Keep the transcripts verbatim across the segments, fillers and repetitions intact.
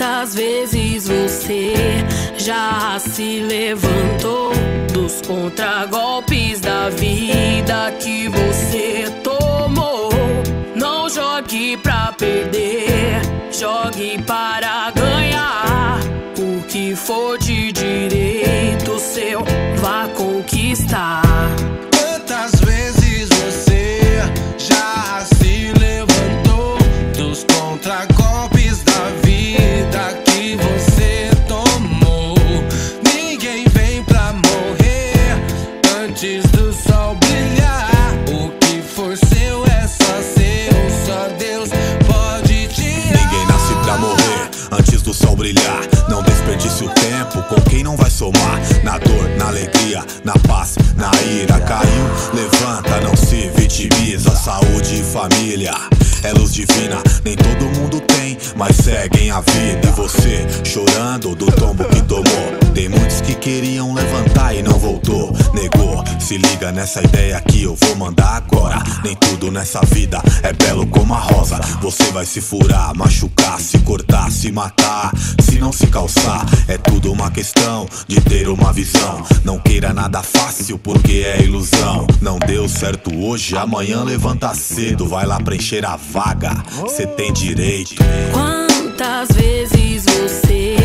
Quantas vezes você já se levantou dos contragolpes da vida que você tomou? Não jogue pra perder, jogue para ganhar. O que for de direito seu, vá conquistar. Quantas vezes você já se levantou dos contragolpes da vida que você tomou? Ninguém vem pra morrer antes do sol brilhar. O que for seu é só seu, só Deus pode tirar. Ninguém nasce pra morrer antes do sol brilhar. Não desperdice o tempo com quem não vai somar. Na dor, na alegria, na paz, na ira. Caiu, levanta, não se vitimiza. Saúde e família é luz divina, nem todo mundo tem, mas seguem a vida. E você chorando do tombo que tomou. Tem muitos que queriam levantar e não voltou, negou. Se liga nessa ideia que eu vou mandar agora. Nem tudo nessa vida é belo como a rosa. Você vai se furar, machucar, se cortar, se matar, se não se calçar. É tudo uma questão de ter uma visão. Não queira nada fácil porque é ilusão. Não deu certo hoje, amanhã levanta cedo. Vai lá preencher a vaga, cê tem direito. Quantas vezes você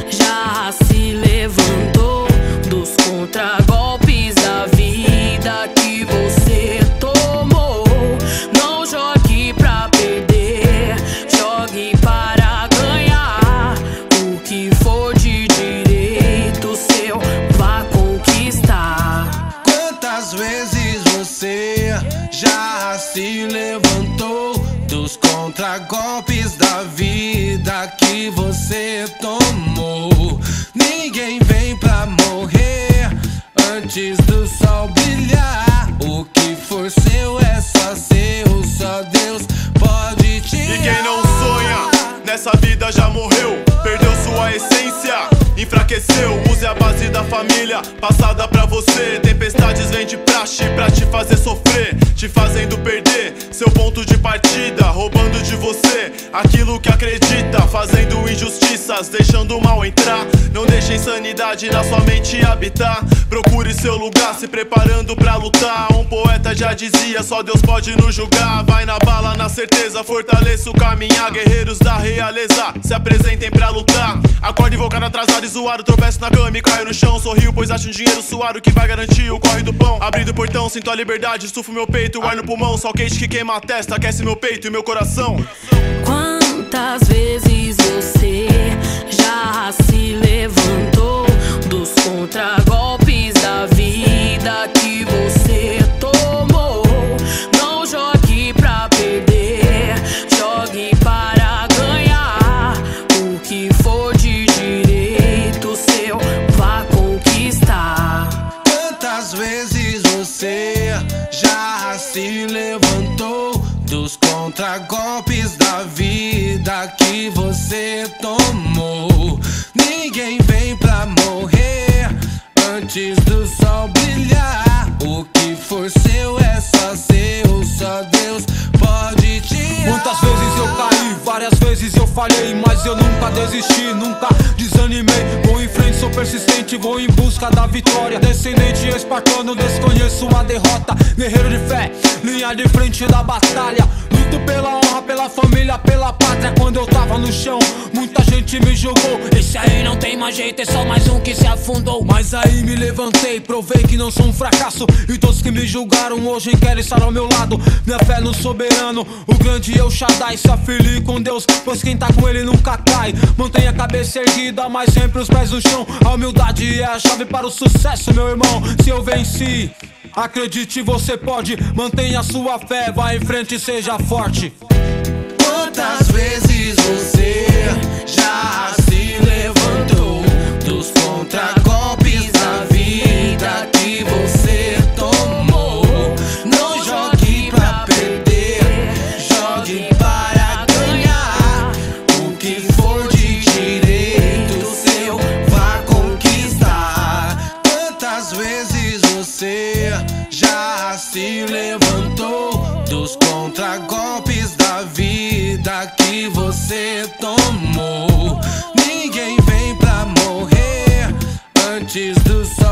já se levantou dos contragolpes da vida que você tomou? Não jogue pra perder, jogue para ganhar. O que for de direito seu, vá conquistar. Quantas vezes você já se levantou dos contragolpes da vida que você tomou? Ninguém vem pra morrer antes do sol brilhar. O que for seu é só seu, só Deus pode tirar. E quem não sonha nessa vida já morreu, perdeu sua essência, enfraqueceu. Use a base da família passada pra você. Tempestades vêm de praxe pra te fazer sofrer, te fazendo perder seu ponto de partida, roubando de você aquilo que acredita, fazendo injustiças, deixando o mal entrar. Não deixe insanidade na sua mente habitar. Procure seu lugar, se preparando pra lutar. Um poeta já dizia, só Deus pode nos julgar. Vai na bala, na certeza, fortaleça o caminhar. Guerreiros da realeza, se apresentem pra lutar. Acorde invocado, atrasado e zoado, tropeço na cama e caio no chão. Sorrio, pois acho um dinheiro suado que vai garantir o corre do pão. Abrindo o portão, sinto a liberdade, estufo meu peito, ar no pulmão. Sol quente que queima a testa, aquece meu peito e meu coração. Quantas vezes você já se levantou dos contragolpes da vida que você tomou? Não jogue pra perder, jogue para ganhar. O que for de direito seu, vá conquistar. Quantas vezes você já se levantou dos contragolpes da vida que você tomou? Ninguém vem pra morrer antes do sol brilhar. O que for seu é só seu, só Deus pode tirar. Quantas vezes eu caí, várias vezes eu falhei, mas eu nunca desisti, nunca desanimei. Vou em frente, sou persistente, vou em busca da vitória. Descendente espartano, desconheço a derrota. Guerreiro de fé, linha de frente da batalha. Luto pela honra, pela família, pela pátria. Quando eu tava no chão, muita gente me julgou. Esse aí não tem mais jeito, é só mais um que se afundou. Mas aí me levantei, provei que não sou um fracasso. E todos que me julgaram hoje querem estar ao meu lado. Minha fé no soberano, o grande El Shaddai. Se afilie com Deus, pois quem tá com ele nunca cai. Mantenha a cabeça erguida, mas sempre os pés no chão. A humildade é a chave para o sucesso, meu irmão. Se eu venci, acredite, você pode. Mantenha a sua fé, vá em frente e seja forte. Quantas vezes você já se levantou dos contragolpes da vida que você tomou? Não jogue pra perder, jogue para ganhar. O que for de direito seu, vá conquistar. Quantas vezes você já se levantou dos contragolpes da vida que você tomou? antes do sol